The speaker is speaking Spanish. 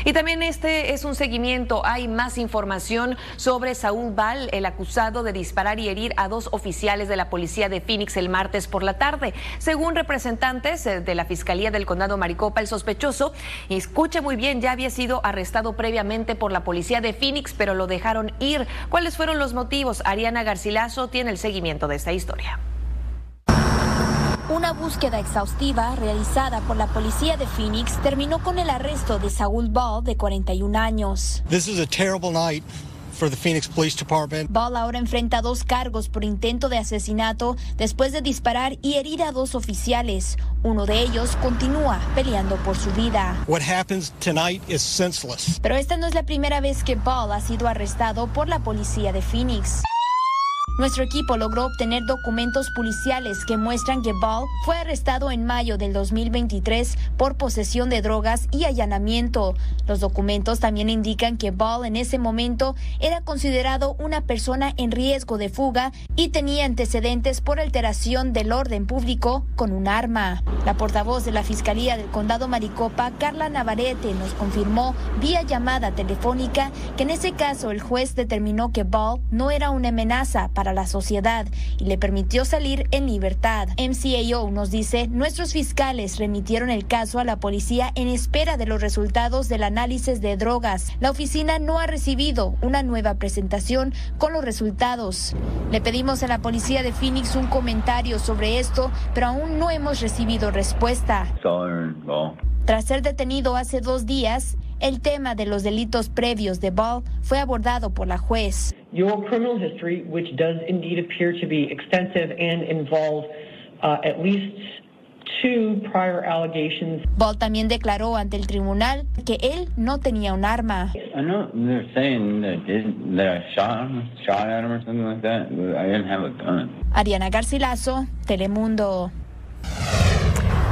Y también este es un seguimiento. Hay más información sobre Saúl Ball, el acusado de disparar y herir a 2 oficiales de la policía de Phoenix el martes por la tarde. Según representantes de la Fiscalía del Condado Maricopa, el sospechoso, y escuche muy bien, ya había sido arrestado previamente por la policía de Phoenix, pero lo dejaron ir. ¿Cuáles fueron los motivos? Ariana Garcilaso tiene el seguimiento de esta historia. Una búsqueda exhaustiva realizada por la policía de Phoenix terminó con el arresto de Saúl Ball, de 41 años. This is a terrible night for the Phoenix Police Department. Ball ahora enfrenta 2 cargos por intento de asesinato después de disparar y herir a 2 oficiales. Uno de ellos continúa peleando por su vida. What happens tonight is senseless. Pero esta no es la primera vez que Ball ha sido arrestado por la policía de Phoenix. Nuestro equipo logró obtener documentos policiales que muestran que Ball fue arrestado en mayo del 2023 por posesión de drogas y allanamiento. Los documentos también indican que Ball en ese momento era considerado una persona en riesgo de fuga y tenía antecedentes por alteración del orden público con un arma. La portavoz de la Fiscalía del Condado Maricopa, Carla Navarrete, nos confirmó vía llamada telefónica que en ese caso el juez determinó que Ball no era una amenaza para la sociedad y le permitió salir en libertad. MCAO nos dice, nuestros fiscales remitieron el caso a la policía en espera de los resultados del análisis de drogas. La oficina no ha recibido una nueva presentación con los resultados. Le pedimos a la policía de Phoenix un comentario sobre esto, pero aún no hemos recibido respuesta. Tras ser detenido hace 2 días, el tema de los delitos previos de Ball fue abordado por la juez. Your criminal history, which does indeed appear to be extensive and involve at least 2 prior allegations. Ball también declaró ante el tribunal que él no tenía un arma. I know they're saying that I shot at him or something like that, but I didn't have a gun. Ariana Garcilaso, Telemundo.